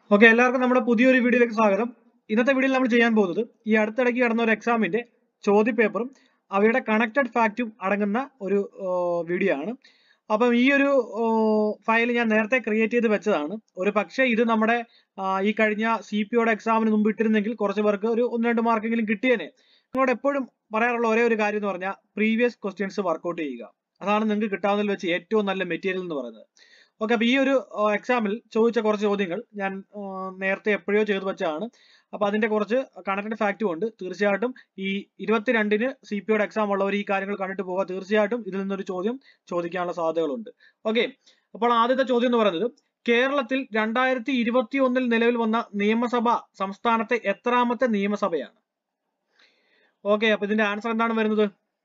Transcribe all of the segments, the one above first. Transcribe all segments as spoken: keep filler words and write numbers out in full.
Okay, എല്ലാവർക്കും നമ്മുടെ പുതിയൊരു വീഡിയോയിലേക്ക് സ്വാഗതം. ഇന്നത്തെ വീഡിയോയിൽ നമ്മൾ ചെയ്യാൻ പോകുന്നത് ഈ അടുത്തിടയ്ക്ക് നടന്ന ഒരു എക്സാമിന്റെ ചോദ്യ പേപ്പറും അവയുടെ കണക്റ്റഡ് ഫാക്റ്റും അടങ്ങുന്ന ഒരു വീഡിയോ ആണ്. അപ്പം ഈ ഒരു ഫയൽ ഞാൻ നേരത്തെ ക്രിയേറ്റ് ചെയ്ത് വെച്ചതാണ്. ഒരു പക്ഷേ ഇത് നമ്മുടെ ഈ കഴിഞ്ഞ സി പി ഒയുടെ എക്സാമിന് മുമ്പ് ഇട്ടിരുന്നെങ്കിൽ കുറച്ച് പേർക്ക് ഒരു ഒന്ന് രണ്ട് മാർക്കെങ്കിലും കിട്ടിയേനെ. നിങ്ങളോട് എപ്പോഴും പറയാറുള്ള ഒരേ ഒരു കാര്യം എന്ന് പറഞ്ഞാൽ പ്രീവിയസ് ക്വസ്റ്റ്യൻസ് വർക്ക്ഔട്ട് ചെയ്യുക. അതാണ് നിങ്ങൾക്ക് കിട്ടാവുന്നതിൽ വെച്ച് ഏറ്റവും നല്ല മെറ്റീരിയൽ എന്ന് പറയുന്നത്. ഓക്കെ, അപ്പൊ ഈ ഒരു എക്സാമിൽ ചോദിച്ച കുറച്ച് ചോദ്യങ്ങൾ ഞാൻ നേരത്തെ എപ്പോഴോ ചെയ്തു വെച്ചതാണ്. അപ്പൊ അതിന്റെ കുറച്ച് കണക്റ്റഡ് ഫാക്റ്റും ഉണ്ട്. തീർച്ചയായിട്ടും ഈ ഇരുപത്തിരണ്ടിന് സി പി ഒയുടെ എക്സാം ഉള്ളവർ ഈ കാര്യങ്ങൾ കണ്ടിട്ട് പോവുക. തീർച്ചയായിട്ടും ഇതിൽ നിന്നൊരു ചോദ്യം ചോദിക്കാനുള്ള സാധ്യതകളുണ്ട്. ഓക്കെ, അപ്പോൾ ആദ്യത്തെ ചോദ്യം എന്ന് പറയുന്നത്, കേരളത്തിൽ രണ്ടായിരത്തി ഇരുപത്തി ഒന്നിൽ നിലവിൽ വന്ന നിയമസഭ സംസ്ഥാനത്തെ എത്രാമത്തെ നിയമസഭയാണ്? ഓക്കെ, അപ്പൊ ഇതിന്റെ ആൻസർ എന്താണ് വരുന്നത്?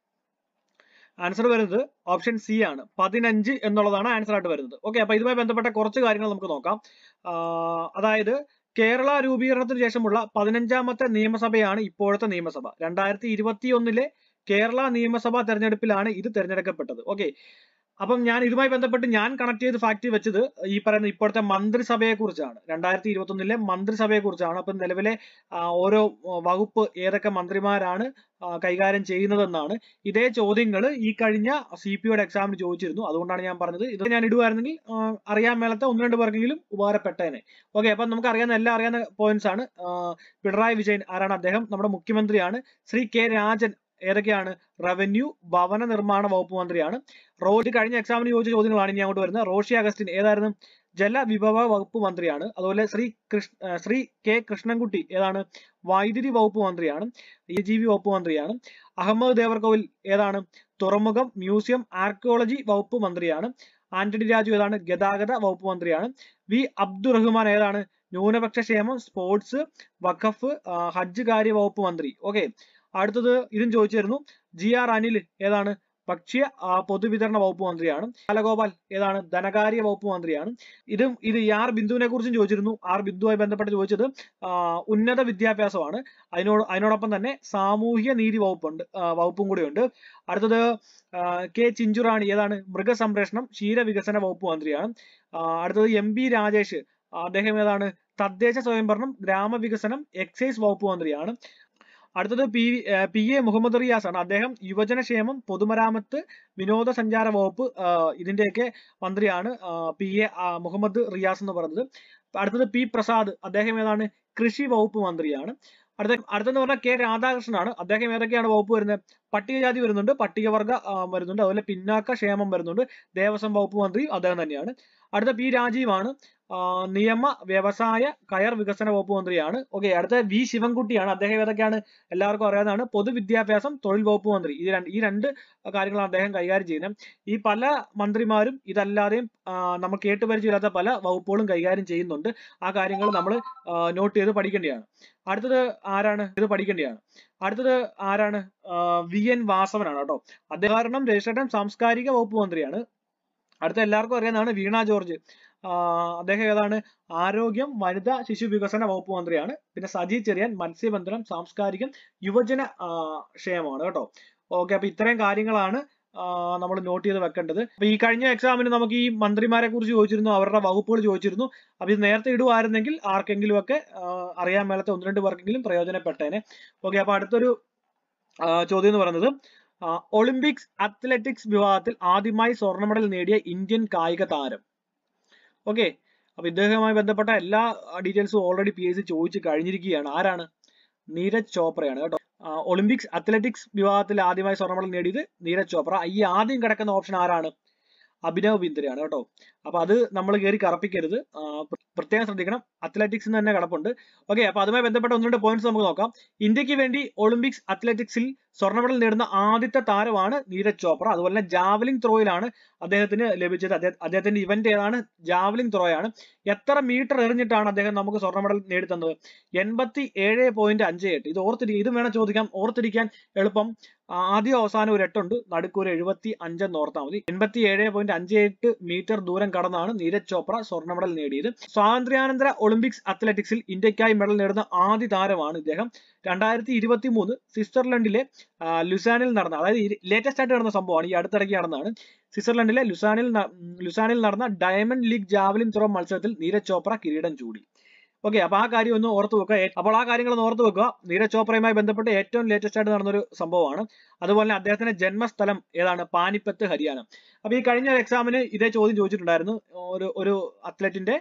ആൻസർ വരുന്നത് ഓപ്ഷൻ സി ആണ്. പതിനഞ്ച് എന്നുള്ളതാണ് ആൻസർ ആയിട്ട് വരുന്നത്. ഓക്കെ, അപ്പൊ ഇതുമായി ബന്ധപ്പെട്ട കുറച്ച് കാര്യങ്ങൾ നമുക്ക് നോക്കാം. അതായത് കേരള രൂപീകരണത്തിന് ശേഷമുള്ള പതിനഞ്ചാമത്തെ നിയമസഭയാണ് ഇപ്പോഴത്തെ നിയമസഭ. രണ്ടായിരത്തി ഇരുപത്തി ഒന്നിലെ കേരള നിയമസഭാ തെരഞ്ഞെടുപ്പിലാണ് ഇത് തെരഞ്ഞെടുക്കപ്പെട്ടത്. ഓക്കെ, അപ്പം ഞാൻ ഇതുമായി ബന്ധപ്പെട്ട് ഞാൻ കണക്ട് ചെയ്ത് ഫാക്ട് വെച്ചത് ഈ പറയുന്ന ഇപ്പോഴത്തെ മന്ത്രിസഭയെ കുറിച്ചാണ്. രണ്ടായിരത്തി ഇരുപത്തി ഒന്നിലെ മന്ത്രിസഭയെ കുറിച്ചാണ്. അപ്പം നിലവിലെ ഓരോ വകുപ്പ് ഏതൊക്കെ മന്ത്രിമാരാണ് കൈകാര്യം ചെയ്യുന്നതെന്നാണ്. ഇതേ ചോദ്യങ്ങൾ ഈ കഴിഞ്ഞ സി പി ഒയുടെ എക്സാമിന് ചോദിച്ചിരുന്നു. അതുകൊണ്ടാണ് ഞാൻ പറഞ്ഞത് ഇത് ഞാൻ ഇടുവായിരുന്നെങ്കിൽ അറിയാൻ മേലത്തെ ഒന്ന് രണ്ട് പേർക്കെങ്കിലും ഉപകാരപ്പെട്ടേനെ. ഓക്കെ, അപ്പം നമുക്ക് അറിയാവുന്ന എല്ലാം അറിയാവുന്ന പോയിന്റ്സ് ആണ്. പിണറായി വിജയൻ ആരാണ്? അദ്ദേഹം നമ്മുടെ മുഖ്യമന്ത്രിയാണ്. ശ്രീ കെ രാജൻ ഏതൊക്കെയാണ്? റവന്യൂ ഭവന നിർമ്മാണ വകുപ്പ് മന്ത്രിയാണ്. റോഡ് കഴിഞ്ഞ എക്സാമിന് ചോദിച്ച ചോദ്യങ്ങളാണ് ഇനി അങ്ങോട്ട് വരുന്നത്. റോഷി അഗസ്റ്റിൻ ഏതായിരുന്നു? ജലവിഭവ വകുപ്പ് മന്ത്രിയാണ്. അതുപോലെ ശ്രീ കൃഷ്ണ ശ്രീ കെ കൃഷ്ണൻകുട്ടി ഏതാണ്? വൈദ്യുതി വകുപ്പ് മന്ത്രിയാണ്. ഇ ജി വി വകുപ്പ് മന്ത്രിയാണ്. അഹമ്മദ് ദേവർകോവിൽ ഏതാണ്? തുറമുഖം മ്യൂസിയം ആർക്കിയോളജി വകുപ്പ് മന്ത്രിയാണ്. ആന്റണി രാജു ഏതാണ്? ഗതാഗത വകുപ്പ് മന്ത്രിയാണ്. വി അബ്ദുറഹ്മാൻ ഏതാണ്? ന്യൂനപക്ഷ ക്ഷേമം സ്പോർട്സ് വഖഫ് ഹജ്ജ് കാര്യ വകുപ്പ് മന്ത്രി. ഓക്കെ, അടുത്തത് ഇതും ചോദിച്ചിരുന്നു. ജി ആർ അനിൽ ഏതാണ്? ഭക്ഷ്യ പൊതുവിതരണ വകുപ്പ് മന്ത്രിയാണ്. ബാലഗോപാൽ ഏതാണ്? ധനകാര്യ വകുപ്പ് മന്ത്രിയാണ്. ഇതും ഇത് ആർ ബിന്ദുവിനെ കുറിച്ചും ചോദിച്ചിരുന്നു. ആർ ബിന്ദുവുമായി ബന്ധപ്പെട്ട് ചോദിച്ചത് ഉന്നത വിദ്യാഭ്യാസമാണ്. അതിനോട് അതിനോടൊപ്പം തന്നെ സാമൂഹ്യ നീതി വകുപ്പുണ്ട് വകുപ്പും കൂടി ഉണ്ട്. അടുത്തത് കെ ചിഞ്ചുറാണി ഏതാണ്? മൃഗസംരക്ഷണം ക്ഷീരവികസന വകുപ്പ് മന്ത്രിയാണ്. അടുത്തത് എം ബി രാജേഷ് അദ്ദേഹം ഏതാണ്? തദ്ദേശ സ്വയംഭരണം ഗ്രാമവികസനം എക്സൈസ് വകുപ്പ് മന്ത്രിയാണ്. അടുത്തത് P P A Muhammad Riyas ആണ്. അദ്ദേഹം യുവജനക്ഷേമം പൊതുമരാമത്ത് വിനോദസഞ്ചാര വകുപ്പ് ഇതിന്റെയൊക്കെ മന്ത്രിയാണ് പി എ മുഹമ്മദ് റിയാസ് എന്ന് പറയുന്നത്. അടുത്തത് പി പ്രസാദ് അദ്ദേഹം ഏതാണ്? കൃഷി വകുപ്പ് മന്ത്രിയാണ്. അടുത്ത അടുത്തെന്ന് പറഞ്ഞാൽ കെ രാധാകൃഷ്ണനാണ്. അദ്ദേഹം ഏതൊക്കെയാണ് വകുപ്പ് വരുന്നത്? പട്ടികജാതി വരുന്നുണ്ട്, പട്ടികവർഗ വരുന്നുണ്ട്, അതുപോലെ പിന്നാക്ക ക്ഷേമം വരുന്നുണ്ട്. ദേവസ്വം വകുപ്പ് മന്ത്രി അദ്ദേഹം തന്നെയാണ്. അടുത്ത പി രാജീവാണ്. നിയമ വ്യവസായ കയർ വികസന വകുപ്പ് മന്ത്രിയാണ്. ഓക്കെ, അടുത്ത വി ശിവൻകുട്ടിയാണ്. അദ്ദേഹം ഏതൊക്കെയാണ്? എല്ലാവർക്കും അറിയാവുന്നതാണ്. പൊതുവിദ്യാഭ്യാസം തൊഴിൽ വകുപ്പ് മന്ത്രി. ഈ രണ്ട് ഈ രണ്ട് കാര്യങ്ങളാണ് അദ്ദേഹം കൈകാര്യം ചെയ്യുന്നത്. ഈ പല മന്ത്രിമാരും ഇതല്ലാതെയും നമ്മൾ കേട്ടുപരിചയമില്ലാത്ത പല വകുപ്പുകളും കൈകാര്യം ചെയ്യുന്നുണ്ട്. ആ കാര്യങ്ങൾ നമ്മൾ നോട്ട് ചെയ്ത് പഠിക്കേണ്ടതാണ്. അടുത്തത് ആരാണ്? ഇത് പഠിക്കേണ്ടതാണ്. അടുത്തത് ആരാണ്? വി എൻ വാസവനാണ് കേട്ടോ. അദ്ദേഹം രജിസ്ട്രേഷൻ സാംസ്കാരിക വകുപ്പ് മന്ത്രിയാണ്. അടുത്ത എല്ലാവർക്കും അറിയാവുന്നതാണ് വീണ ജോർജ്. അദ്ദേഹം ഏതാണ്? ആരോഗ്യം വനിതാ ശിശു വികസന വകുപ്പ് മന്ത്രിയാണ്. പിന്നെ സജി ചെറിയാൻ മത്സ്യബന്ധനം സാംസ്കാരികം യുവജന ക്ഷേമമാണ് കേട്ടോ. ഓക്കെ, അപ്പൊ ഇത്രയും കാര്യങ്ങളാണ് നമ്മൾ നോട്ട് ചെയ്ത് വെക്കേണ്ടത്. അപ്പൊ ഈ കഴിഞ്ഞ എക്സാമിന് നമുക്ക് ഈ മന്ത്രിമാരെ കുറിച്ച് ചോദിച്ചിരുന്നു, അവരുടെ വകുപ്പുകൾ ചോദിച്ചിരുന്നു. അപ്പൊ ഇത് നേരത്തെ ഇടുവായിരുന്നെങ്കിൽ ആർക്കെങ്കിലും ഒക്കെ അറിയാൻ മേലത്തെ ഒന്ന് രണ്ട് പേർക്കെങ്കിലും പ്രയോജനപ്പെട്ടേനെ. ഓക്കെ, അപ്പൊ അടുത്തൊരു ചോദ്യം എന്ന് പറയുന്നത്, ഒളിമ്പിക്സ് അത്ലറ്റിക്സ് വിഭാഗത്തിൽ ആദ്യമായി സ്വർണ്ണ മെഡൽ നേടിയ ഇന്ത്യൻ കായിക താരം. ഓക്കെ, അപ്പൊ ഇദ്ദേഹവുമായി ബന്ധപ്പെട്ട എല്ലാ ഡീറ്റെയിൽസും ഓൾറെഡി പി എസ് സി ചോദിച്ചു കഴിഞ്ഞിരിക്കുകയാണ്. ആരാണ്? നീരജ് ചോപ്രയാണ് കേട്ടോ. ഒളിമ്പിക്സ് അത്ലറ്റിക്സ് വിഭാഗത്തിൽ ആദ്യമായി സ്വർണ്ണ മെഡൽ നേടിയത് നീരജ് ചോപ്ര. ഈ ആദ്യം കിടക്കുന്ന ഓപ്ഷൻ ആരാണ്? അഭിനവ് ബിന്ദ്രയാണ് കേട്ടോ. അപ്പൊ അത് നമ്മൾ കയറി കറപ്പിക്കരുത്, പ്രത്യേകം ശ്രദ്ധിക്കണം. അത്ലറ്റിക്സ് തന്നെ കിടപ്പുണ്ട്. ഓക്കെ, അപ്പൊ അതുമായി ബന്ധപ്പെട്ട ഒന്ന് രണ്ട് പോയിന്റ്സ് നമുക്ക് നോക്കാം. ഇന്ത്യക്ക് വേണ്ടി ഒളിമ്പിക്സ് അത്ലറ്റിക്സിൽ സ്വർണ്ണ മെഡൽ നേടുന്ന ആദ്യത്തെ താരമാണ് നീരജ് ചോപ്ര. അതുപോലെ തന്നെ ജാവലിംഗ് ത്രോയിലാണ് അദ്ദേഹത്തിന് ലഭിച്ചത്. അദ്ദേഹത്തിന്റെ ഇവന്റ് ഏതാണ്? ജാവലിംഗ് ത്രോയാണ്. എത്ര മീറ്റർ എറിഞ്ഞിട്ടാണ് അദ്ദേഹം നമുക്ക് സ്വർണ്ണ മെഡൽ നേടിത്തന്നത്? എൺപത്തി ഏഴ് പോയിന്റ് അഞ്ച് എട്ട്. ഇത് ഓർത്തിരിക്കുക, ഇത് വേണം ചോദിക്കാം. ഓർത്തിരിക്കാൻ എളുപ്പം. ആദ്യം അവസാനം ഒരു എട്ടുണ്ട്, നടുക്കൂര് എഴുപത്തി അഞ്ചെന്ന് ഓർത്താൽ മതി. എൺപത്തി ഏഴ് പോയിന്റ് അഞ്ച് എട്ട് മീറ്റർ ദൂരം കടന്നാണ് നീരജ് ചോപ്ര സ്വർണ്ണ മെഡൽ നേടിയത്. സ്വാതന്ത്ര്യാനന്തര ഒളിമ്പിക്സ് അത്ലറ്റിക്സിൽ ഇന്ത്യക്കായി മെഡൽ നേടുന്ന ആദ്യ താരമാണ് ഇദ്ദേഹം. രണ്ടായിരത്തി ഇരുപത്തി മൂന്ന് സ്വിറ്റ്സർലൻഡിലെ ലുസാനിൽ നടന്ന, അതായത് ലേറ്റസ്റ്റ് ആയിട്ട് നടന്ന സംഭവമാണ്, ഈ അടുത്തിടയ്ക്ക് നടന്നതാണ്. സ്വിറ്റ്സർലൻഡിലെ ലുസാനിൽ ലുസാനിൽ നടന്ന ഡയമണ്ട് ലീഗ് ജാവലിൻ ത്രോ മത്സരത്തിൽ നീരജ് ചോപ്ര കിരീടം ചൂടി. ഓക്കെ, അപ്പൊ ആ കാര്യം ഒന്ന് ഓർത്ത് വെക്കുക. അപ്പോൾ ആ കാര്യങ്ങൾ ഒന്ന് ഓർത്ത് വെക്കുക. നീരജ് ചോപ്രയുമായി ബന്ധപ്പെട്ട് ഏറ്റവും ലേറ്റസ്റ്റ് ആയിട്ട് നടന്നൊരു സംഭവമാണ്. അതുപോലെ തന്നെ അദ്ദേഹത്തിന്റെ ജന്മസ്ഥലം ഏതാണ്? പാനിപ്പത്ത്, ഹരിയാന. അപ്പൊ ഈ കഴിഞ്ഞ എക്സാമിന് ഇതേ ചോദ്യം ചോദിച്ചിട്ടുണ്ടായിരുന്നു. ഒരു ഒരു അത്ലറ്റിന്റെ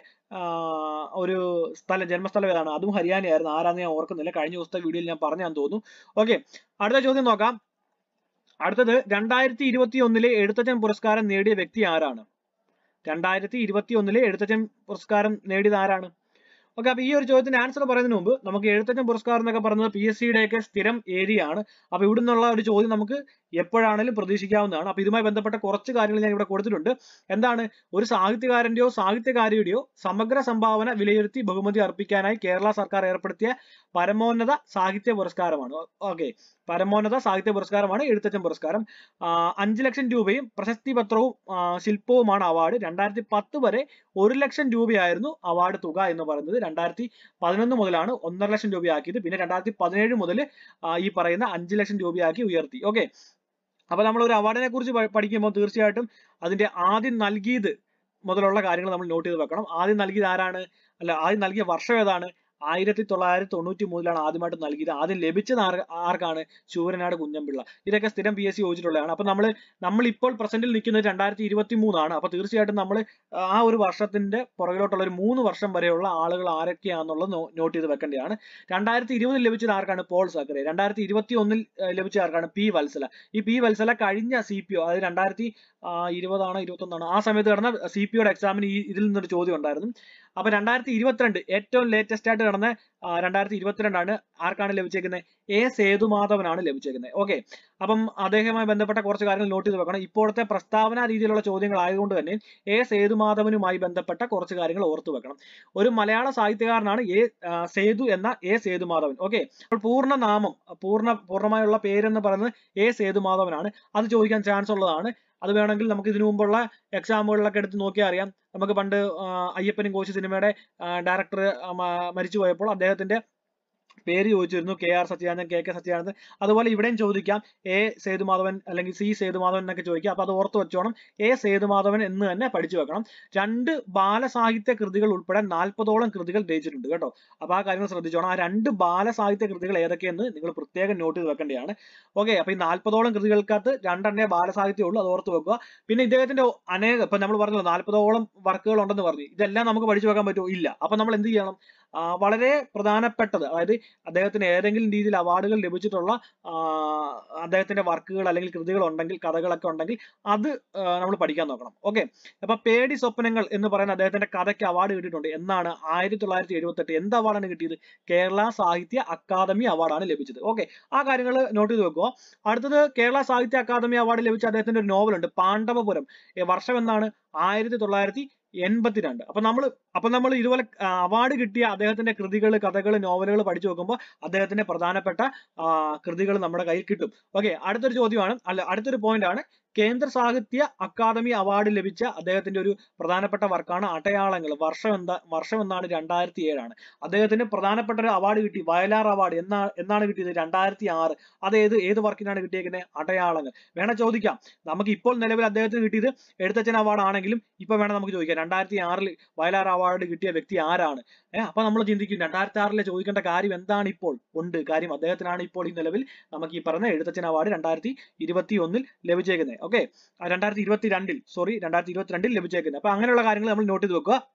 ഒരു സ്ഥലം, ജന്മസ്ഥലം ഏതാണ്? അതും ഹരിയാനയായിരുന്നു. ആരാന്ന് ഞാൻ ഓർക്കുന്നില്ല. കഴിഞ്ഞ ദിവസത്തെ വീഡിയോയിൽ ഞാൻ പറഞ്ഞാന്ന് തോന്നുന്നു. ഓക്കെ, അടുത്ത ചോദ്യം നോക്കാം. അടുത്തത് രണ്ടായിരത്തി ഇരുപത്തി ഒന്നിലെ എഴുത്തച്ഛൻ പുരസ്കാരം നേടിയ വ്യക്തി ആരാണ്? രണ്ടായിരത്തി ഇരുപത്തി ഒന്നിലെ എഴുത്തച്ഛൻ പുരസ്കാരം നേടിയത് ആരാണ്? ഓക്കെ, അപ്പൊ ഈ ഒരു ചോദ്യത്തിന് ആൻസർ പറയുന്നതിന് മുമ്പ് നമുക്ക് എഴുത്തച്ഛൻ പുരസ്കാരം എന്നൊക്കെ പറയുന്നത് പി എസ് സിയുടെ ഒക്കെ സ്ഥിരം ഏരിയ ആണ്. അപ്പൊ ഇവിടെ നിന്നുള്ള ഒരു ചോദ്യം നമുക്ക് എപ്പോഴാണെങ്കിലും പ്രതീക്ഷിക്കാവുന്നതാണ്. അപ്പൊ ഇതുമായി ബന്ധപ്പെട്ട കുറച്ച് കാര്യങ്ങൾ ഞാൻ ഇവിടെ കൊടുത്തിട്ടുണ്ട്. എന്താണ്? ഒരു സാഹിത്യകാരന്റെയോ സാഹിത്യകാരിയുടെയോ സമഗ്ര സംഭാവന വിലയിരുത്തി ബഹുമതി അർപ്പിക്കാനായി കേരള സർക്കാർ ഏർപ്പെടുത്തിയ പരമോന്നത സാഹിത്യ പുരസ്കാരമാണ്. ഓക്കെ, പരമോന്നത സാഹിത്യ പുരസ്കാരമാണ് എഴുത്തച്ഛൻ പുരസ്കാരം. അഞ്ചു ലക്ഷം രൂപയും പ്രശസ്തി പത്രവും ശില്പവുമാണ് അവാർഡ്. രണ്ടായിരത്തി പത്ത് വരെ ഒരു ലക്ഷം രൂപയായിരുന്നു അവാർഡ് തുക എന്ന് പറയുന്നത്. രണ്ടായിരത്തി പതിനൊന്ന് മുതലാണ് ഒന്നര ലക്ഷം രൂപയാക്കിയത്. പിന്നെ രണ്ടായിരത്തി പതിനേഴ് മുതൽ ഈ പറയുന്ന അഞ്ചു ലക്ഷം രൂപയാക്കി ഉയർത്തി. ഓക്കെ, അപ്പൊ നമ്മൾ ഒരു അവാർഡിനെ കുറിച്ച് പഠിക്കുമ്പോൾ തീർച്ചയായിട്ടും അതിന്റെ ആദ്യം നൽകിയത് മുതലുള്ള കാര്യങ്ങൾ നമ്മൾ നോട്ട് ചെയ്ത് വെക്കണം. ആദ്യം നൽകിയത് ആരാണ്? അല്ല, ആദ്യം നൽകിയ വർഷം ഏതാണ്? ആയിരത്തി തൊള്ളായിരത്തി തൊണ്ണൂറ്റി മൂന്നിലാണ് ആദ്യമായിട്ട് നൽകിയത്. ആദ്യം ലഭിച്ചത് ആർ ആർക്കാണ്? ശൂരനാട് കുഞ്ഞമ്പിള്ള. ഇതൊക്കെ സ്ഥിരം പി എസ് സി ചോദിച്ചിട്ടുള്ളതാണ്. അപ്പൊ നമ്മൾ നമ്മൾ ഇപ്പോൾ പ്രസന്റിൽ നിൽക്കുന്നത് രണ്ടായിരത്തി ഇരുപത്തി മൂന്നാണ്. അപ്പൊ തീർച്ചയായിട്ടും നമ്മൾ ആ ഒരു വർഷത്തിന്റെ പുറകിലോട്ടുള്ള ഒരു മൂന്ന് വർഷം വരെയുള്ള ആളുകൾ ആരൊക്കെയാണെന്നുള്ളത് നോട്ട് ചെയ്ത് വെക്കേണ്ടതാണ്. രണ്ടായിരത്തി ഇരുപതിൽ ലഭിച്ചത് ആർക്കാണ്? പോൾ സക്കറെ. രണ്ടായിരത്തി ഇരുപത്തി ഒന്നിൽ ലഭിച്ച ആർക്കാണ്? പി വത്സല. ഈ പി വത്സല കഴിഞ്ഞ സി പി ഒ, അതായത് രണ്ടായിരത്തി ഇരുപതാണോ ഇരുപത്തി ഒന്നാണോ ആ സമയത്ത് നടന്ന സി പി ഒയുടെ എക്സാമിന് ഈ ഇതിൽ നിന്നൊരു ചോദ്യം ഉണ്ടായിരുന്നു. അപ്പൊ രണ്ടായിരത്തി ഇരുപത്തിരണ്ട് ഏറ്റവും ലേറ്റസ്റ്റ് ആയിട്ട് നടന്ന രണ്ടായിരത്തി ഇരുപത്തിരണ്ടാണ് ആർക്കാണ് ലഭിച്ചേക്കുന്നത്? എ സേതുമാധവനാണ് ലഭിച്ചേക്കുന്നത്. ഓക്കെ, അപ്പം അദ്ദേഹവുമായി ബന്ധപ്പെട്ട കുറച്ച് കാര്യങ്ങൾ നോട്ട് ചെയ്ത് വെക്കണം. ഇപ്പോഴത്തെ പ്രസ്താവന രീതിയിലുള്ള ചോദ്യങ്ങൾ ആയതുകൊണ്ട് തന്നെ എ സേതുമാധവനുമായി ബന്ധപ്പെട്ട കുറച്ച് കാര്യങ്ങൾ ഓർത്തു വെക്കണം. ഒരു മലയാള സാഹിത്യകാരനാണ് എ സേതു എന്ന എ സേതുമാധവൻ. ഓക്കെ, അപ്പോൾ പൂർണ്ണ നാമം, പൂർണ്ണ പൂർണ്ണമായുള്ള പേരെന്ന് പറയുന്നത് എ സേതുമാധവനാണ്. അത് ചോദിക്കാൻ ചാൻസ് ഉള്ളതാണ്. അത് വേണമെങ്കിൽ നമുക്ക് ഇതിനു മുമ്പുള്ള എക്സാമുകളിലൊക്കെ എടുത്ത് നോക്കിയാൽ അറിയാം. നമുക്ക് പണ്ട് അയ്യപ്പനും കോശി സിനിമയുടെ ഡയറക്ടർ മരിച്ചു പോയപ്പോൾ അദ്ദേഹത്തിന്റെ പേര് ചോദിച്ചിരുന്നു. K R Sathyanandan, K K Sathyanandan. അതുപോലെ ഇവിടെയും ചോദിക്കാം എ സേതുമാധവൻ അല്ലെങ്കിൽ സി സേതുമാധവൻ എന്നൊക്കെ ചോദിക്കാം. അപ്പൊ അത് ഓർത്ത് വെച്ചോണം. എ സേതുമാധവൻ എന്ന് തന്നെ പഠിച്ചു വെക്കണം. രണ്ട് ബാലസാഹിത്യ കൃതികൾ ഉൾപ്പെടെ നാൽപ്പതോളം കൃതികൾ രചിച്ചിട്ടുണ്ട് കേട്ടോ. അപ്പൊ ആ കാര്യങ്ങൾ ശ്രദ്ധിച്ചോണം. ആ രണ്ട് ബാലസാഹിത്യ കൃതികൾ ഏതൊക്കെയെന്ന് നിങ്ങൾ പ്രത്യേകം നോട്ട് ചെയ്ത് വെക്കേണ്ടതാണ്. ഓക്കെ, അപ്പൊ ഈ നാൽപ്പതോളം കൃതികൾക്കകത്ത് രണ്ടെണ്ണേ ബാലസാഹിത്യം ഉള്ളൂ. അത് ഓർത്ത് വെക്കുക. പിന്നെ ഇദ്ദേഹത്തിന്റെ അനേക, ഇപ്പൊ നമ്മൾ പറഞ്ഞല്ലോ നാൽപ്പതോളം വർക്കുകൾ ഉണ്ടെന്ന് പറഞ്ഞു. ഇതെല്ലാം നമുക്ക് പഠിച്ചു വെക്കാൻ പറ്റുമോ? ഇല്ല. അപ്പൊ നമ്മൾ എന്ത് ചെയ്യണം? വളരെ പ്രധാനപ്പെട്ടത്, അതായത് അദ്ദേഹത്തിന് ഏതെങ്കിലും രീതിയിൽ അവാർഡുകൾ ലഭിച്ചിട്ടുള്ള അദ്ദേഹത്തിന്റെ വർക്കുകൾ അല്ലെങ്കിൽ കൃതികൾ ഉണ്ടെങ്കിൽ, കഥകളൊക്കെ ഉണ്ടെങ്കിൽ അത് നമ്മൾ പഠിക്കാൻ നോക്കണം. ഓക്കെ, അപ്പൊ പേടി സ്വപ്നങ്ങൾ എന്ന് പറയുന്ന അദ്ദേഹത്തിന്റെ കഥയ്ക്ക് അവാർഡ് കിട്ടിയിട്ടുണ്ട്. എന്നാണ്? ആയിരത്തി തൊള്ളായിരത്തി എഴുപത്തി എട്ട്. എന്ത് അവാർഡാണ് കിട്ടിയത്? കേരള സാഹിത്യ അക്കാദമി അവാർഡാണ് ലഭിച്ചത്. ഓക്കെ, ആ കാര്യങ്ങൾ നോട്ട് ചെയ്ത് വെക്കുക. അടുത്തത് കേരള സാഹിത്യ അക്കാദമി അവാർഡ് ലഭിച്ച അദ്ദേഹത്തിന്റെ ഒരു നോവലുണ്ട്, പാണ്ഡവപുരം. വർഷം എന്നാണ്? ആയിരത്തി തൊള്ളായിരത്തി എൺപത്തിരണ്ട്. അപ്പൊ നമ്മൾ അപ്പൊ നമ്മൾ ഇതുപോലെ അവാർഡ് കിട്ടിയ അദ്ദേഹത്തിന്റെ കൃതികൾ, കഥകൾ, നോവലുകൾ പഠിച്ചു നോക്കുമ്പോൾ അദ്ദേഹത്തിന്റെ പ്രധാനപ്പെട്ട കൃതികൾ നമ്മുടെ കയ്യിൽ കിട്ടും. ഓക്കെ, അടുത്തൊരു ചോദ്യമാണ്, അല്ല അടുത്തൊരു പോയിന്റ് ആണ്. കേന്ദ്ര സാഹിത്യ അക്കാദമി അവാർഡ് ലഭിച്ച അദ്ദേഹത്തിന്റെ ഒരു പ്രധാനപ്പെട്ട വർക്കാണ് അടയാളങ്ങൾ. വർഷം എന്താ? വർഷം എന്നാണ്? രണ്ടായിരത്തി ഏഴാണ്. അദ്ദേഹത്തിന് പ്രധാനപ്പെട്ട ഒരു അവാർഡ് കിട്ടി, വയലാർ അവാർഡ്. എന്നാ എന്നാണ് കിട്ടിയത്? രണ്ടായിരത്തി ആറ്. അത് ഏത് ഏത് വർക്കിനാണ് കിട്ടിയേക്കുന്നത്? അടയാളങ്ങൾ. വേണം ചോദിക്കാം. നമുക്ക് ഇപ്പോൾ നിലവിൽ അദ്ദേഹത്തിന് കിട്ടിയത് എഴുത്തച്ഛൻ അവാർഡ് ആണെങ്കിലും ഇപ്പൊ വേണം നമുക്ക് ചോദിക്കാം, രണ്ടായിരത്തി ആറിൽ വയലാർ അവാർഡ് കിട്ടിയ വ്യക്തി ആരാണ്? ഏഹ് അപ്പൊ നമ്മൾ ചിന്തിക്കും രണ്ടായിരത്തി ആറിലെ ചോദിക്കേണ്ട കാര്യം എന്താണ്? ഇപ്പോൾ ഉണ്ട് കാര്യം. അദ്ദേഹത്തിനാണ് ഇപ്പോൾ ഈ നിലവിൽ നമുക്ക് ഈ പറഞ്ഞ എഴുത്തച്ഛൻ അവാർഡ് രണ്ടായിരത്തി ഇരുപത്തി ഒന്നിൽ ലഭിച്ചേക്കുന്നത്. ഓക്കെ, രണ്ടായിരത്തി ഇരുപത്തി രണ്ടിൽ സോറി രണ്ടായിരത്തി ഇരുപത്തിരണ്ടിൽ ലഭിച്ചേക്കുന്നത്. അപ്പൊ അങ്ങനെയുള്ള കാര്യങ്ങൾ നമ്മൾ നോട്ട് ചെയ്ത് വെക്കുക.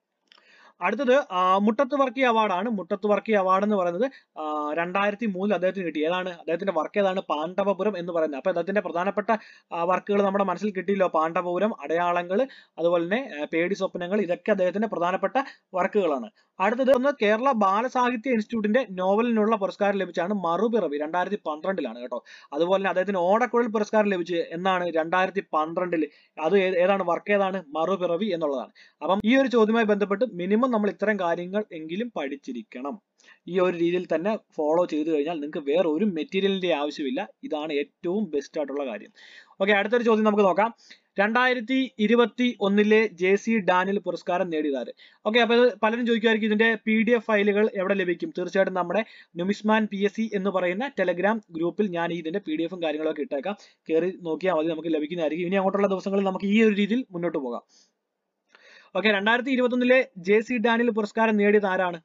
അടുത്തത് മുട്ടത്ത് വർക്കി അവാർഡാണ്. മുട്ടത്ത് വർക്കി അവാർഡ് എന്ന് പറയുന്നത് രണ്ടായിരത്തി മൂന്നിൽ അദ്ദേഹത്തിന് കിട്ടി. ഏതാണ് അദ്ദേഹത്തിന്റെ വർക്ക്? ഏതാണ്? പാണ്ഡവപുരം എന്ന് പറയുന്നത്. അപ്പൊ അദ്ദേഹത്തിന്റെ പ്രധാനപ്പെട്ട വർക്കുകൾ നമ്മുടെ മനസ്സിൽ കിട്ടിയല്ലോ. പാണ്ഡവപുരം, അടയാളങ്ങൾ, അതുപോലെ തന്നെ പേടി സ്വപ്നങ്ങൾ, ഇതൊക്കെ അദ്ദേഹത്തിന്റെ പ്രധാനപ്പെട്ട വർക്കുകളാണ്. അടുത്തത് ഒന്ന് കേരള ബാലസാഹിത്യ ഇൻസ്റ്റിറ്റ്യൂട്ടിന്റെ നോവലിനുള്ള പുരസ്കാരം ലഭിച്ചാണ് മറുപിറവി. രണ്ടായിരത്തി പന്ത്രണ്ടിലാണ് കേട്ടോ. അതുപോലെ തന്നെ അദ്ദേഹത്തിന് ഓടക്കുഴൽ പുരസ്കാരം ലഭിച്ച് എന്നാണ്? രണ്ടായിരത്തി പന്ത്രണ്ടില്. അത് ഏതാണ്? വർക്ക് ഏതാണ്? മറുപിറവി എന്നുള്ളതാണ്. അപ്പം ഈ ഒരു ചോദ്യവുമായി ബന്ധപ്പെട്ട് മിനിമം നമ്മൾ ഇത്തരം കാര്യങ്ങൾ എങ്കിലും പഠിച്ചിരിക്കണം. ഈ ഒരു രീതിയിൽ തന്നെ ഫോളോ ചെയ്തു കഴിഞ്ഞാൽ നിങ്ങൾക്ക് വേറെ ഒരു മെറ്റീരിയലിന്റെ ആവശ്യമില്ല. ഇതാണ് ഏറ്റവും ബെസ്റ്റ് ആയിട്ടുള്ള കാര്യം. ഓക്കെ, അടുത്തൊരു ചോദ്യം നമുക്ക് നോക്കാം. രണ്ടായിരത്തി ഇരുപത്തി ഒന്നിലെ ജെ സി ഡാനിയൽ പുരസ്കാരം നേടിയതാര്? ഓക്കെ, അപ്പൊ പലരും ചോദിക്കുമായിരിക്കും ഇതിന്റെ പി ഡി എഫ് ഫയലുകൾ എവിടെ ലഭിക്കും? തീർച്ചയായിട്ടും നമ്മുടെ നുമിസ്മാൻ പി എസ് സി എന്ന് പറയുന്ന ടെലഗ്രാം ഗ്രൂപ്പിൽ ഞാൻ ഇതിന്റെ പി ഡി എഫും കാര്യങ്ങളൊക്കെ ഇട്ടേക്കാം. കയറി നോക്കിയാൽ മതി, നമുക്ക് ലഭിക്കുന്നതായിരിക്കും. ഇനി അങ്ങോട്ടുള്ള ദിവസങ്ങളിൽ നമുക്ക് ഈ ഒരു രീതിയിൽ മുന്നോട്ട് പോകാം. ഓക്കെ, രണ്ടായിരത്തി ഇരുപത്തി ഒന്നിലെ ജെ സി ഡാനിയൽ പുരസ്കാരം നേടിയത് ആരാണ്?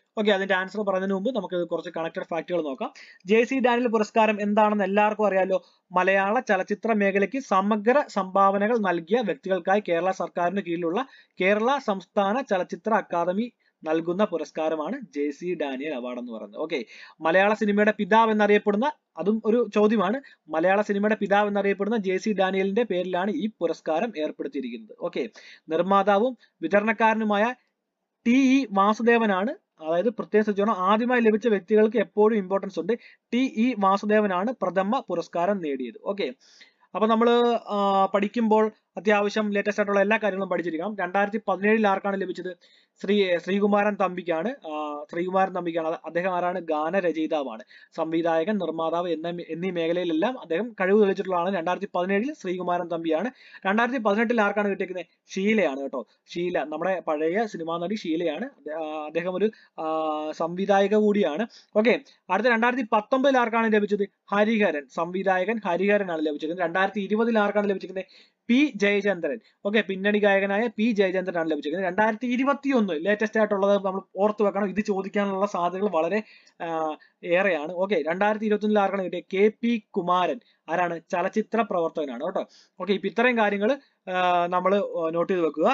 ഓക്കെ, അതിന്റെ ആൻസർ പറയുന്നതിന് മുമ്പ് നമുക്ക് കുറച്ച് കണക്റ്റഡ് ഫാക്ടുകൾ നോക്കാം. ജെ സി ഡാനിയൽ പുരസ്കാരം എന്താണെന്ന് എല്ലാവർക്കും അറിയാലോ. മലയാള ചലച്ചിത്ര മേഖലയ്ക്ക് സമഗ്ര സംഭാവനകൾ നൽകിയ വ്യക്തികൾക്കായി കേരള സർക്കാരിന് കീഴിലുള്ള കേരള സംസ്ഥാന ചലച്ചിത്ര അക്കാദമി നൽകുന്ന പുരസ്കാരമാണ് ജെ സി ഡാനിയൽ അവാർഡ് എന്ന് പറയുന്നത്. ഓക്കെ, മലയാള സിനിമയുടെ പിതാവ് എന്നറിയപ്പെടുന്ന, അതും ഒരു ചോദ്യമാണ്, മലയാള സിനിമയുടെ പിതാവ് എന്നറിയപ്പെടുന്ന ജെ സി ഡാനിയലിന്റെ പേരിലാണ് ഈ പുരസ്കാരം ഏർപ്പെടുത്തിയിരിക്കുന്നത്. ഓക്കെ, നിർമ്മാതാവും വിതരണക്കാരനുമായ ടി ഇ വാസുദേവനാണ്, അതായത് പ്രത്യേകം ശ്രദ്ധിച്ചോണം, ആദ്യമായി ലഭിച്ച വ്യക്തികൾക്ക് എപ്പോഴും ഇമ്പോർട്ടൻസ് ഉണ്ട്. ടി ഇ വാസുദേവനാണ് പ്രഥമ പുരസ്കാരം നേടിയത്. ഓക്കെ, അപ്പൊ നമ്മള് പഠിക്കുമ്പോൾ അത്യാവശ്യം ലേറ്റസ്റ്റ് ആയിട്ടുള്ള എല്ലാ കാര്യങ്ങളും പഠിച്ചിരിക്കണം. രണ്ടായിരത്തി പതിനേഴിൽ ആർക്കാണ് ലഭിച്ചത്? ശ്രീ ശ്രീകുമാരൻ തമ്പിക്കാണ്. ശ്രീകുമാരൻ തമ്പിക്കാണ്. അദ്ദേഹം ആരാണ്? ഗാനരചയിതാവാണ്. സംവിധായകൻ, നിർമ്മാതാവ് എന്ന എന്നീ മേഖലയിലെല്ലാം അദ്ദേഹം കഴിവ് തെളിച്ചിട്ടുള്ള ആളാണ്. രണ്ടായിരത്തി പതിനേഴിൽ ശ്രീകുമാരൻ തമ്പിയാണ്. രണ്ടായിരത്തി പതിനെട്ടിൽ ആർക്കാണ് കിട്ടിയിരിക്കുന്നത്? ഷീലയാണ് കേട്ടോ. ഷീല, നമ്മുടെ പഴയ സിനിമാ നടി ഷീലയാണ്. അദ്ദേഹം ഒരു സംവിധായിക കൂടിയാണ്. ഓക്കെ, അടുത്ത രണ്ടായിരത്തി പത്തൊമ്പതിൽ ആർക്കാണ് ലഭിച്ചത്? ഹരിഹരൻ, സംവിധായകൻ ഹരിഹരനാണ് ലഭിച്ചിരിക്കുന്നത്. രണ്ടായിരത്തി ഇരുപതിൽ ആർക്കാണ് ലഭിച്ചിരിക്കുന്നത്? പി ജയചന്ദ്രൻ. ഓക്കെ, പിന്നണി ഗായകനായ പി ജയചന്ദ്രനാണ് ലഭിച്ചിരിക്കുന്നത്. രണ്ടായിരത്തി ഇരുപത്തി ഒന്ന് ലേറ്റസ്റ്റ് ആയിട്ടുള്ളത് നമ്മൾ ഓർത്തു വെക്കണം. ഇത് ചോദിക്കാനുള്ള സാധ്യതകൾ വളരെ ഏറെയാണ്. ഓക്കെ, രണ്ടായിരത്തി ഇരുപത്തി ഒന്നിൽ ആർക്കാണ് കിട്ടിയത്? K P Kumaran. ആരാണ്? ചലച്ചിത്ര പ്രവർത്തകനാണ് കേട്ടോ. ഓക്കെ, ഇപ്പൊ ഇത്രയും കാര്യങ്ങൾ നമ്മൾ നോട്ട് ചെയ്ത് വെക്കുക.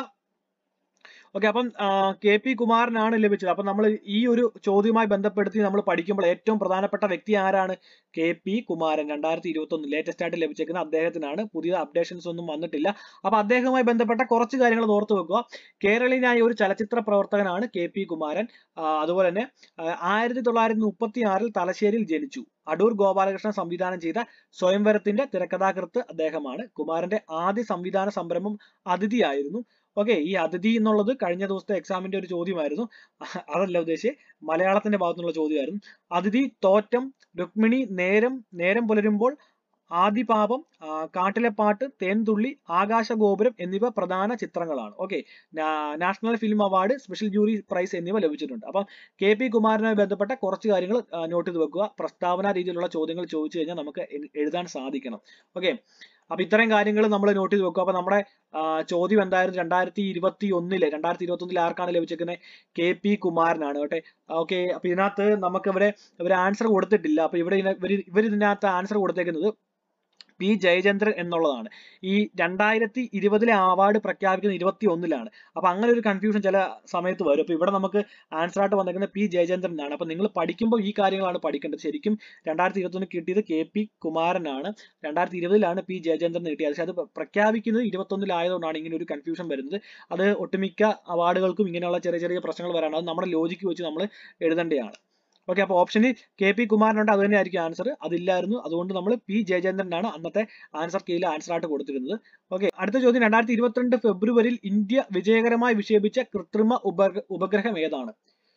ഓക്കെ, അപ്പം കെ പി കുമാരനാണ് ലഭിച്ചത്. അപ്പൊ നമ്മൾ ഈ ഒരു ചോദ്യവുമായി ബന്ധപ്പെടുത്തി നമ്മൾ പഠിക്കുമ്പോൾ ഏറ്റവും പ്രധാനപ്പെട്ട വ്യക്തി ആരാണ്? K P Kumaran. രണ്ടായിരത്തി ഇരുപത്തി ഒന്ന് ലേറ്റസ്റ്റ് ആയിട്ട് ലഭിച്ചേക്കുന്ന അദ്ദേഹത്തിനാണ്. പുതിയ അപ്ഡേഷൻസ് ഒന്നും വന്നിട്ടില്ല. അപ്പൊ അദ്ദേഹവുമായി ബന്ധപ്പെട്ട കുറച്ച് കാര്യങ്ങൾ ഓർത്തു വെക്കുക. കേരളീയനായ ഒരു ചലച്ചിത്ര പ്രവർത്തകനാണ് കെ പി കുമാരൻ. അതുപോലെ തന്നെ ആയിരത്തി തൊള്ളായിരത്തി മുപ്പത്തി ആറിൽ തലശ്ശേരിയിൽ ജനിച്ചു. അടൂർ ഗോപാലകൃഷ്ണൻ സംവിധാനം ചെയ്ത സ്വയംവരത്തിന്റെ തിരക്കഥാകൃത്ത് അദ്ദേഹമാണ്. കുമാരന്റെ ആദ്യ സംവിധാന സംരംഭം അതിഥിയായിരുന്നു. ഓക്കെ, ഈ അതിഥി എന്നുള്ളത് കഴിഞ്ഞ ദിവസത്തെ എക്സാമിന്റെ ഒരു ചോദ്യമായിരുന്നു. അതല്ല ഉദ്ദേശിച്ചത്, മലയാളത്തിന്റെ ഭാഗത്തുനിന്നുള്ള ചോദ്യമായിരുന്നു. അതിഥി, തോറ്റം, രുക്മിണി, നേരം, നേരം പുലരുമ്പോൾ, ആദിപാപം, കാട്ടിലെ പാട്ട്, തേൻതുള്ളി, ആകാശഗോപുരം എന്നിവ പ്രധാന ചിത്രങ്ങളാണ്. Okay, national film award, special jury prize എന്നിവ ലഭിച്ചിട്ടുണ്ട്. അപ്പം കെ പി കുമാരനുമായി ബന്ധപ്പെട്ട കുറച്ച് കാര്യങ്ങൾ നോട്ട് ചെയ്ത് വെക്കുക. പ്രസ്താവന രീതിയിലുള്ള ചോദ്യങ്ങൾ ചോദിച്ചു കഴിഞ്ഞാൽ നമുക്ക് എഴുതാൻ സാധിക്കണം. ഓക്കെ, അപ്പൊ ഇത്തരം കാര്യങ്ങൾ നമ്മൾ നോട്ട് ചെയ്ത് വെക്കുക. അപ്പൊ നമ്മുടെ ചോദ്യം എന്തായിരുന്നു? രണ്ടായിരത്തി ഇരുപത്തി ഒന്നിലെ രണ്ടായിരത്തി ഇരുപത്തി ഒന്നിൽ ആർക്കാണ് ലഭിച്ചിരിക്കുന്നത്? കെ പി കുമാരനാണ്. ഓക്കെ ഓക്കെ അപ്പൊ ഇതിനകത്ത് നമുക്ക് ഇവരെ ഇവർ ആൻസർ കൊടുത്തിട്ടില്ല. അപ്പൊ ഇവിടെ ഇവർ ഇവർ ഇതിനകത്ത് ആൻസർ കൊടുത്തേക്കുന്നത് പി ജയചന്ദ്രൻ എന്നുള്ളതാണ്. ഈ രണ്ടായിരത്തി ഇരുപതിലെ അവാർഡ് പ്രഖ്യാപിക്കുന്നത് ഇരുപത്തി ഒന്നിലാണ്. അപ്പൊ അങ്ങനെ ഒരു കൺഫ്യൂഷൻ ചില സമയത്ത് വരും. അപ്പൊ ഇവിടെ നമുക്ക് ആൻസർ ആയിട്ട് വന്നിരിക്കുന്നത് പി ജയചന്ദ്രൻ എന്നാണ്. അപ്പൊ നിങ്ങൾ പഠിക്കുമ്പോൾ ഈ കാര്യങ്ങളാണ് പഠിക്കേണ്ടത്. ശരിക്കും രണ്ടായിരത്തി ഇരുപത്തി ഒന്നിൽ കിട്ടിയത് കെ പി കുമാരനാണ്. രണ്ടായിരത്തി ഇരുപതിലാണ് പി ജയചന്ദ്രൻ കിട്ടിയത്. പക്ഷെ അത് പ്രഖ്യാപിക്കുന്നത് ഇരുപത്തി ഒന്നിലായതുകൊണ്ടാണ് ഇങ്ങനെ ഒരു കൺഫ്യൂഷൻ വരുന്നത്. അത് ഒട്ടുമിക്ക അവാർഡുകൾക്കും ഇങ്ങനെയുള്ള ചെറിയ ചെറിയ പ്രശ്നങ്ങൾ വരാണ്. അത് നമ്മുടെ ലോജിക്ക് വെച്ച് നമ്മൾ എഴുതേണ്ടതാണ്. ഓക്കെ, അപ്പൊ ഓപ്ഷനിൽ കെ പി കുമാരനുണ്ട്, അത് തന്നെ ആയിരിക്കും ആൻസർ. അതില്ലായിരുന്നു, അതുകൊണ്ട് നമ്മൾ പി ജയചന്ദ്രനാണ് അന്നത്തെ ആൻസർ കീഴിൽ ആൻസർ ആയിട്ട് കൊടുത്തിരുന്നത്. ഓക്കെ, അടുത്ത ചോദ്യം, രണ്ടായിരത്തി ഇരുപത്തിരണ്ട് ഫെബ്രുവരിയിൽ ഇന്ത്യ വിജയകരമായി വിക്ഷേപിച്ച കൃത്രിമ ഉപ ഉപഗ്രഹം ഏതാണ്?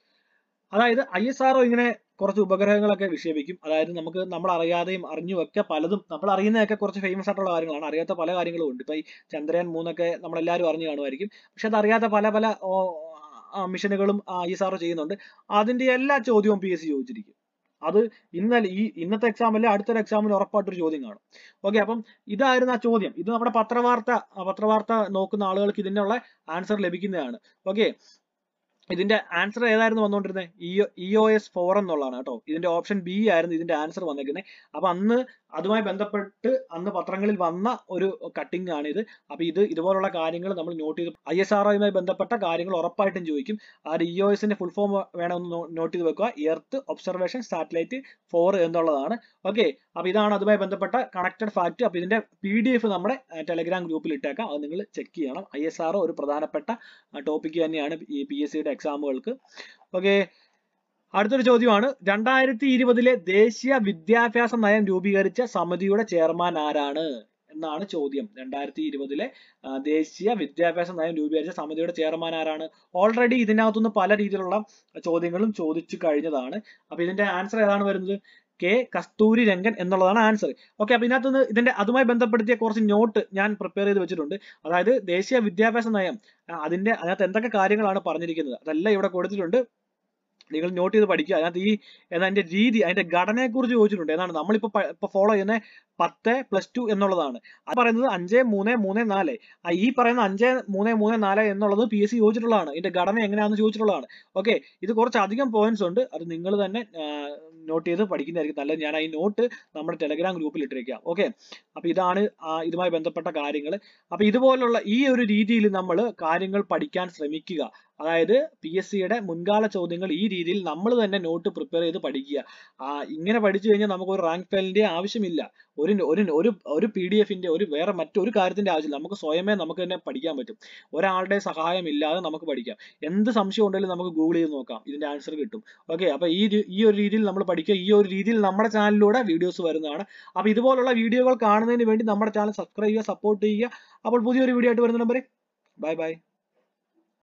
അതായത് ഐ എസ് ആർ ഒ ഇങ്ങനെ കുറച്ച് ഉപഗ്രഹങ്ങളൊക്കെ വിക്ഷേപിക്കും. അതായത് നമുക്ക് നമ്മൾ അറിയാതെയും അറിഞ്ഞുമൊക്കെ പലതും, നമ്മൾ അറിയുന്നതൊക്കെ കുറച്ച് ഫേമസ് ആയിട്ടുള്ള കാര്യങ്ങളാണ്. അറിയാത്ത പല കാര്യങ്ങളും ഉണ്ട്. ഇപ്പൊ ഈ ചന്ദ്രയാൻ മൂന്നൊക്കെ നമ്മളെല്ലാവരും അറിഞ്ഞു കാണുമായിരിക്കും. പക്ഷെ അത് അറിയാത്ത പല പല മിഷനുകളും ഐ എസ് ആർ ഒ ചെയ്യുന്നുണ്ട്. അതിന്റെ എല്ലാ ചോദ്യവും പി എസ് സി ചോദിച്ചിരിക്കും. അത് ഇന്നലെ ഈ ഇന്നത്തെ എക്സാമിലെ അടുത്തൊരു എക്സാമിൽ ഉറപ്പായിട്ടൊരു ചോദ്യം കാണും. ഓക്കെ, അപ്പം ഇതായിരുന്നു ആ ചോദ്യം. ഇത് നമ്മുടെ പത്രവാർത്ത പത്രവാർത്ത നോക്കുന്ന ആളുകൾക്ക് ഇതിനുള്ള ആൻസർ ലഭിക്കുന്നതാണ്. ഓക്കെ, ഇതിന്റെ ആൻസർ ഏതായിരുന്നു വന്നുകൊണ്ടിരുന്നത്? ഇ ഒ എസ് ഫോർ എന്നുള്ളതാണ് കേട്ടോ. ഇതിന്റെ ഓപ്ഷൻ ബി ആയിരുന്നു ഇതിന്റെ ആൻസർ വന്നിരിക്കുന്നത്. അപ്പൊ അന്ന് അതുമായി ബന്ധപ്പെട്ട് അന്ന് പത്രങ്ങളിൽ വന്ന ഒരു കട്ടിംഗ് ആണ് ഇത്. അപ്പൊ ഇത് ഇതുപോലുള്ള കാര്യങ്ങൾ നമ്മൾ നോട്ട് ചെയ്ത് ഐ എസ് ആർ ഒയുമായി ബന്ധപ്പെട്ട കാര്യങ്ങൾ ഉറപ്പായിട്ടും ചോദിക്കും. ആ ഇ ഒ എസിന്റെ ഫുൾ ഫോം വേണമെന്ന് നോട്ട് ചെയ്ത് വെക്കുക. എർത്ത് ഒബ്സർവേഷൻ സാറ്റലൈറ്റ് ഫോർ എന്നുള്ളതാണ്. ഓക്കെ, അപ്പൊ ഇതാണ് അതുമായി ബന്ധപ്പെട്ട കണക്റ്റഡ് ഫാക്ട്. അപ്പൊ ഇതിന്റെ പി ഡി എഫ് നമ്മുടെ ടെലഗ്രാം ഗ്രൂപ്പിൽ ഇട്ടേക്കാം. അത് നിങ്ങൾ ചെക്ക് ചെയ്യണം. ഐ എസ് ആർ ഒ ഒരു പ്രധാനപ്പെട്ട ടോപ്പിക് തന്നെയാണ് ഈ പി എസ് സിയുടെ എക്സാമുകൾക്ക്. ഓക്കെ, അടുത്തൊരു ചോദ്യമാണ്, രണ്ടായിരത്തി ഇരുപതിലെ ദേശീയ വിദ്യാഭ്യാസ നയം രൂപീകരിച്ച സമിതിയുടെ ചെയർമാൻ ആരാണ് എന്നാണ് ചോദ്യം. രണ്ടായിരത്തി ഇരുപതിലെ ദേശീയ വിദ്യാഭ്യാസ നയം രൂപീകരിച്ച സമിതിയുടെ ചെയർമാൻ ആരാണ്? ഓൾറെഡി ഇതിനകത്തുനിന്ന് പല രീതിയിലുള്ള ചോദ്യങ്ങളും ചോദിച്ചു കഴിഞ്ഞതാണ്. അപ്പൊ ഇതിന്റെ ആൻസർ ഏതാണ് വരുന്നത്? കെ കസ്തൂരി രംഗൻ എന്നുള്ളതാണ് ആൻസർ. ഓക്കെ, അപ്പൊ ഇതിനകത്തുനിന്ന് ഇതിന്റെ അതുമായി ബന്ധപ്പെടുത്തിയ കുറച്ച് നോട്ട് ഞാൻ പ്രിപ്പയർ ചെയ്ത് വെച്ചിട്ടുണ്ട്. അതായത് ദേശീയ വിദ്യാഭ്യാസ നയം, അതിന്റെ അതിനകത്ത് എന്തൊക്കെ കാര്യങ്ങളാണ് പറഞ്ഞിരിക്കുന്നത് അതെല്ലാം ഇവിടെ കൊടുത്തിട്ടുണ്ട്. നിങ്ങൾ നോട്ട് ചെയ്ത് പഠിക്കുക. അതിനകത്ത് ഈ അതിന്റെ രീതി, അതിന്റെ ഘടനയെക്കുറിച്ച് ചോദിച്ചിട്ടുണ്ട്. ഏതാണ് നമ്മളിപ്പോ ഇപ്പൊ ഫോളോ ചെയ്യുന്ന പത്ത് പ്ലസ് ടു എന്നുള്ളതാണ്. അത് പറയുന്നത് അഞ്ച് മൂന്ന് മൂന്ന് നാല്. ഈ പറയുന്ന അഞ്ച് മൂന്ന് മൂന്ന് നാല് എന്നുള്ളത് പി എസ് സി ചോദിച്ചിട്ടുള്ളതാണ്. ഇതിന്റെ ഘടന എങ്ങനെയാണെന്ന് ചോദിച്ചിട്ടുള്ളതാണ്. ഓക്കെ, ഇത് കുറച്ച് അധികം പോയിന്റ്സ് ഉണ്ട്. അത് നിങ്ങൾ തന്നെ നോട്ട് ചെയ്ത് പഠിക്കുന്നതായിരിക്കും നല്ലത്. ഞാൻ ഈ നോട്ട് നമ്മുടെ ടെലഗ്രാം ഗ്രൂപ്പിൽ ഇട്ടിരിക്കാം. ഓക്കെ, അപ്പൊ ഇതാണ് ഇതുമായി ബന്ധപ്പെട്ട കാര്യങ്ങൾ. അപ്പൊ ഇതുപോലുള്ള ഈ ഒരു രീതിയിൽ നമ്മൾ കാര്യങ്ങൾ പഠിക്കാൻ ശ്രമിക്കുക. അതായത് പി എസ് സിയുടെ മുൻകാല ചോദ്യങ്ങൾ ഈ രീതിയിൽ നമ്മൾ തന്നെ നോട്ട് പ്രിപ്പയർ ചെയ്ത് പഠിക്കുക. ആ ഇങ്ങനെ പഠിച്ചു കഴിഞ്ഞാൽ നമുക്ക് ഒരു റാങ്ക് ഫയലിന്റെ ആവശ്യമില്ല. ഒരു ഒരു ഒരു ഒരു പി ഡി എഫിന്റെ ഒരു വേറെ മറ്റൊരു കാര്യത്തിന്റെ ആവശ്യമില്ല. നമുക്ക് സ്വയമേ നമുക്ക് തന്നെ പഠിക്കാൻ പറ്റും. ഒരാളുടെ സഹായം ഇല്ലാതെ നമുക്ക് പഠിക്കാം. എന്ത് സംശയം ഉണ്ടെങ്കിലും നമുക്ക് ഗൂഗിൾ ചെയ്ത് നോക്കാം, ഇതിന്റെ ആൻസർ കിട്ടും. ഓക്കെ, അപ്പൊ ഈ ഈ ഒരു രീതിയിൽ നമ്മൾ പഠിക്കുക. ഈ ഒരു രീതിയിൽ നമ്മുടെ ചാനലിലൂടെ വീഡിയോസ് വരുന്നതാണ്. അപ്പൊ ഇതുപോലുള്ള വീഡിയോകൾ കാണുന്നതിന് വേണ്ടി നമ്മുടെ ചാനൽ സബ്സ്ക്രൈബ് ചെയ്യുക, സപ്പോർട്ട് ചെയ്യുക. അപ്പോൾ പുതിയൊരു വീഡിയോ ആയിട്ട് വരുന്ന നമ്പർ ബൈ ബൈ.